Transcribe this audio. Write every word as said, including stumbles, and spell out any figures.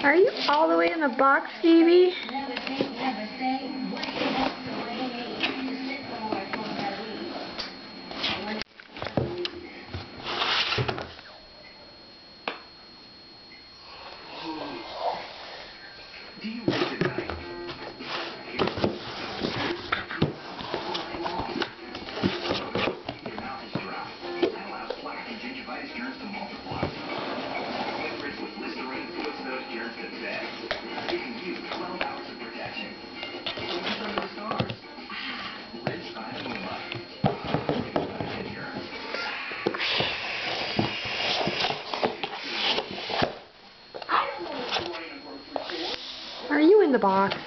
Are you all the way in the box, Phoebe? Are you in the box?